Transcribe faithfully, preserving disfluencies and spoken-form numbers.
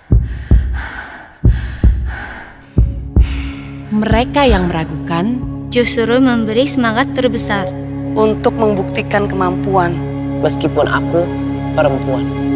Mereka yang meragukan justru memberi semangat terbesar untuk membuktikan kemampuan. Meskipun aku perempuan.